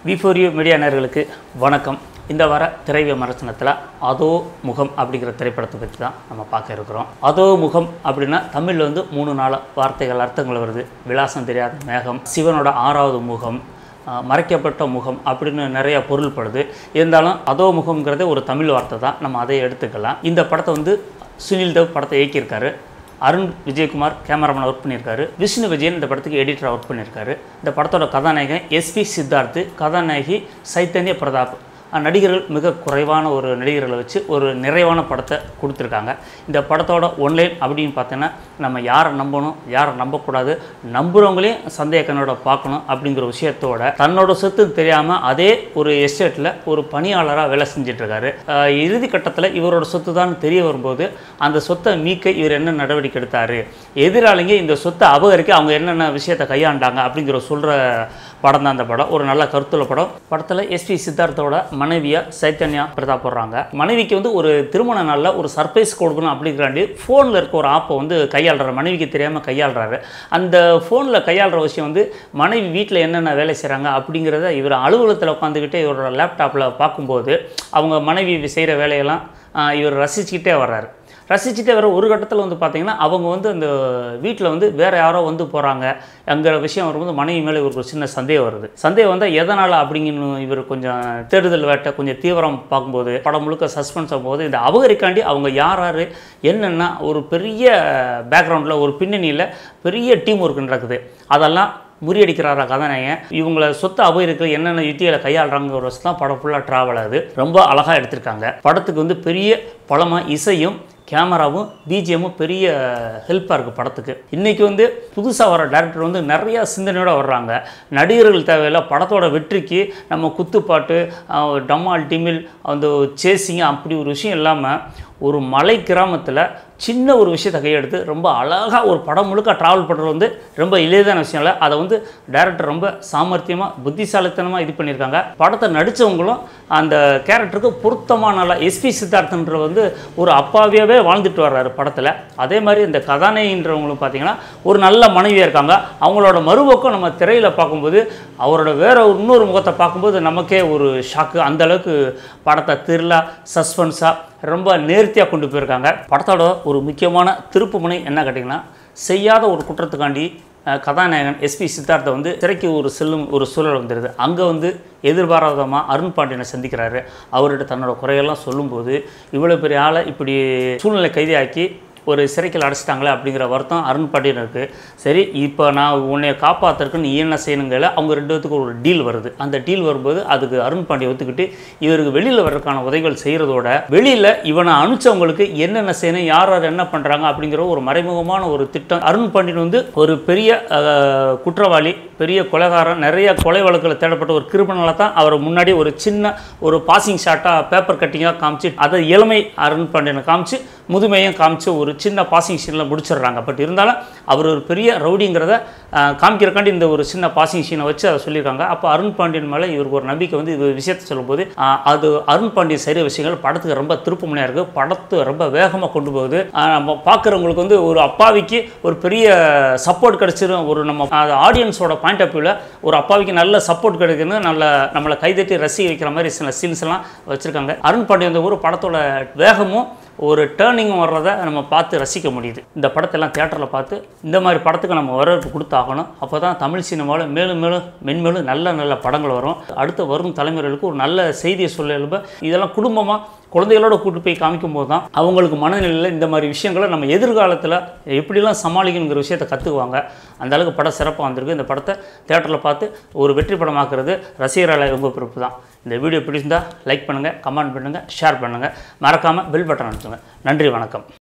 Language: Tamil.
V4U மீடியா நேயர்களுக்கு வணக்கம். இந்த வார திரை விமர்சனத்தில் அதோ முகம் அப்படிங்கிற திரைப்படத்தை பற்றி தான் நம்ம பார்க்க இருக்கிறோம். அதோ முகம் அப்படின்னா தமிழில் வந்து 3-4 வார்த்தைகள் அர்த்தங்கள் வருது. விலாசம் தெரியாத மேகம், சிவனோட 6வது முகம், மறைக்கப்பட்ட முகம் அப்படின்னு நிறைய பொருள்படுது. இருந்தாலும் அதோ முகம்ங்கிறதே ஒரு தமிழ் வார்த்தை தான், நம்ம அதை எடுத்துக்கலாம். இந்த படத்தை வந்து சுனில் தேவ் படத்தை இயக்கியிருக்காரு. அருண் விஜயகுமார் கேமராமேன் ஒர்க் பண்ணியிருக்காரு. விஷ்ணு விஜயன் இந்த படத்துக்கு எடிட்டராக ஒர்க் பண்ணியிருக்காரு. இந்த படத்தோட கதாநாயகன் SP சித்தார்த்து, கதாநாயகி சைத்தன்ய பிரதாப். நடிகர்கள் மிக குறைவான ஒரு நடிகர்களை வச்சு ஒரு நிறைவான படத்தை கொடுத்துருக்காங்க. இந்த படத்தோட ஒன்லைன் அப்படின்னு பார்த்தீங்கன்னா, நம்ம யாரை நம்பணும், யாரை நம்பக்கூடாது, நம்புகிறவங்களையும் சந்தேகனோட பார்க்கணும் அப்படிங்கிற விஷயத்தோட தன்னோட சொத்து தெரியாமல் அதே ஒரு எஸ்டேட்டில் ஒரு பணியாளராக வேலை செஞ்சிட்ருக்காரு. இறுதி கட்டத்தில் இவரோட சொத்து தான் தெரிய வரும்போது அந்த சொத்தை மீட்க இவர் என்ன நடவடிக்கை எடுத்தார், எதிராளிங்க இந்த சொத்தை அபகரிக்க அவங்க என்னென்ன விஷயத்தை கையாண்டாங்க அப்படிங்கிற சொல்கிற படம் தான் அந்த படம். ஒரு நல்ல கருத்துள்ள படம். படத்தில் SP சித்தார்த்தோட மனைவியா சைத்தன்யா பிரதாப் போடுறாங்க. மனைவிக்கு வந்து ஒரு திருமண நாளில் ஒரு சர்ப்ரைஸ் கொடுக்கணும் அப்படிங்கிறாண்டி ஃபோனில் இருக்க ஒரு ஆப்பை வந்து கையாளுறாரு. மனைவிக்கு தெரியாமல் கையாளுறாரு. அந்த ஃபோனில் கையாளுற விஷயம் வந்து மனைவி வீட்டில் என்னென்ன வேலை செய்கிறாங்க அப்படிங்கிறத இவர் அலுவலகத்தில் உட்காந்துக்கிட்டே இவரோட லேப்டாப்பில் பார்க்கும்போது அவங்க மனைவி செய்கிற வேலையெல்லாம் இவர் ரசிச்சுக்கிட்டே வர்றாரு. ரசிச்சுட்டே வர ஒரு கட்டத்தில் வந்து பார்த்திங்கன்னா, அவங்க வந்து அந்த வீட்டில் வந்து வேறு யாரோ வந்து போகிறாங்க அங்கிற விஷயம் வரும்போது மனைவி மேலே இவருக்கு ஒரு சின்ன சந்தேகம் வருது. சந்தேகம் வந்தால் எதனால் அப்படிங்கன்னு இவர் கொஞ்சம் தேடுதல் வேட்டை கொஞ்சம் தீவிரம் பார்க்கும்போது படம் முழுக்க சஸ்பென்ஸ் ஆகும்போது இந்த அபகரிக்காண்டி அவங்க யார் யார் என்னென்னா ஒரு பெரிய பேக்ரவுண்டில் ஒரு பின்னணியில் பெரிய டீம் ஒர்க் நடக்குது. அதெல்லாம் முறியடிக்கிறாரா கதாநாயகன். இவங்களை சொத்து அபகரிக்கிற என்னென்ன யுத்திகளை கையாளுறாங்கிற ஒரு வருஷம் தான் படம் ஃபுல்லாக ட்ராவல் ஆகுது. ரொம்ப அழகாக எடுத்திருக்காங்க. படத்துக்கு வந்து பெரிய பலமாக இசையும் கேமராவும் பிஜிஎம்மும் பெரிய ஹெல்ப்பாக இருக்குது படத்துக்கு. இன்றைக்கி வந்து புதுசாக வர டேரக்டர் வந்து நிறையா சிந்தனையோடு வர்றாங்க. நடிகர்கள் தேவையில்லை, படத்தோட வெற்றிக்கு நம்ம குத்துப்பாட்டு, டம்மால் டிமில், அந்த சேசிங் அப்படி ஒரு விஷயம் இல்லாமல் ஒரு மலை கிராமத்தில் சின்ன ஒரு விஷயத்தை கையெடுத்து ரொம்ப அழகாக ஒரு படம் முழுக்க ட்ராவல் பண்ணுறது வந்து ரொம்ப எளிதான விஷயம் இல்லை. அதை வந்து டைரக்டர் ரொம்ப சாமர்த்தியமாக புத்திசாலித்தனமாக இது பண்ணியிருக்காங்க. படத்தை நடித்தவங்களும் அந்த கேரக்டருக்கு பொருத்தமான நல்லா SP சித்தார்த்தன்ற வந்து ஒரு அப்பாவியாகவே வாழ்ந்துட்டு வர்றாரு படத்தில். அதே மாதிரி இந்த கதாநாயகின்றவங்களும் பார்த்திங்கன்னா ஒரு நல்ல மனைவியாக இருக்காங்க. அவங்களோட மறுபக்கம் நம்ம திரையில் பார்க்கும்போது அவரோட வேற இன்னொரு முகத்தை பார்க்கும்போது நமக்கே ஒரு ஷாக்கு. அந்தளவுக்கு படத்தை த்ரில்லா சஸ்பென்ஸாக ரொம்ப நேர்த்தியாக கொண்டு போயிருக்காங்க. படத்தோட ஒரு முக்கியமான திருப்புமுனை என்ன கேட்டிங்கன்னா, செய்யாத ஒரு குற்றத்துக்காண்டி கதாநாயகன் SP சித்தார்த்தை வந்து திரைக்கு செல்லும் ஒரு சூழல் வந்துடுது. அங்கே வந்து எதிர்பாராதமாக அருண் பாண்டியனை சந்திக்கிறாரு. அவர்கிட்ட தன்னோட குறையெல்லாம் சொல்லும்போது இவ்வளோ பெரிய ஆளை இப்படி சூழ்நிலை கைதியாக்கி ஒரு சிறைக்கில் அடைச்சிட்டாங்களே அப்படிங்கிற வருத்தம் அருண் பாண்டியன் இருக்குது. சரி, இப்போ நான் உன்னை காப்பாற்றுறதுக்கு நீ என்ன செய்யணுங்கிற அவங்க 2 பேத்துக்கு ஒரு டீல் வருது. அந்த டீல் வரும்போது அதுக்கு அருண் பாண்டியன் ஒத்துக்கிட்டு இவருக்கு வெளியில் வர்றதுக்கான உதவிகள் செய்கிறதோட வெளியில் இவனை அனுப்பிச்சவங்களுக்கு என்னென்ன செய்யணும், யார் யார் என்ன பண்ணுறாங்க அப்படிங்கிற ஒரு மறைமுகமான ஒரு திட்டம். அருண் பாண்டியன் வந்து ஒரு பெரிய குற்றவாளி, பெரிய கொலைகாரன், நிறைய கொலை வழக்கில் தேடப்பட்ட ஒரு கிரிமினலாக தான் அவர் முன்னாடி ஒரு சின்ன ஒரு பாசிங் ஷாட்டாக பேப்பர் கட்டிங்காக காமிச்சு அதை இளமை அருண் பாண்டியனை காமிச்சு முதுமையும் காமிச்சு ஒரு சின்ன பாசிங் சீனில் முடிச்சிடுறாங்க. பட் இருந்தாலும் அவர் ஒரு பெரிய ரவுடிங்கிறத காமிக்கிறக்காண்டி இந்த ஒரு சின்ன பாசிங் சீனை வச்சு அதை சொல்லியிருக்காங்க. அப்போ அருண் பாண்டியன் மேலே இவருக்கு ஒரு நம்பிக்கை வந்து இது விஷயத்தை சொல்லும்போது அது அருண் பாண்டியன் செய்கிற விஷயங்கள் படத்துக்கு ரொம்ப திருப்புமுனையாக இருக்குது. படத்தை ரொம்ப வேகமாக கொண்டு போகுது. நம்ம பார்க்குறவங்களுக்கு வந்து ஒரு அப்பாவிக்கு ஒரு பெரிய சப்போர்ட் கிடச்சிரும். ஒரு நம்ம ஆடியன்ஸோட பாயிண்ட் ஆஃப் வியூவில் ஒரு அப்பாவிக்கு நல்ல சப்போர்ட் கிடைக்குன்னு நம்மளை கைதட்டி ரசிக்க வைக்கிற மாதிரி சில சீன்ஸ் எல்லாம் வச்சுருக்காங்க. அருண் பாண்டியன் வந்து ஒரு படத்தோட வேகமும் ஒரு டேர்னிங்கும் வர்றதை நம்ம பார்த்து ரசிக்க முடியுது. இந்த படத்தெல்லாம் தியேட்டரில் பார்த்து இந்த மாதிரி படத்துக்கு நம்ம வரவேற்பு கொடுத்தாகணும். அப்போ தான் தமிழ் சினிமாவில் மேலும் மேலும் மென்மேலும் நல்ல நல்ல படங்கள் வரும். அடுத்து வரும் தலைமுறைகளுக்கு ஒரு நல்ல செய்தியை சொல்ல எழுப்ப இதெல்லாம் குடும்பமாக குழந்தைகளோட கூட்டு போய் காமிக்கும் போது தான் அவங்களுக்கு மனநிலையில் இந்த மாதிரி விஷயங்களை நம்ம எதிர்காலத்தில் எப்படிலாம் சமாளிக்கணுங்கிற விஷயத்தை கற்றுக்குவாங்க. அந்தளவுக்கு படம் சிறப்பாக வந்திருக்கு. இந்த படத்தை தியேட்டரில் பார்த்து ஒரு வெற்றி படமாக்குறது ரசிகர்களை ரொம்ப பொறுப்பு தான். இந்த வீடியோ பிடிச்சிருந்தால் லைக் பண்ணுங்கள், கமெண்ட் பண்ணுங்கள், ஷேர் பண்ணுங்கள், மறக்காமல் பெல் பட்டன் அழுத்துங்க. நன்றி, வணக்கம்.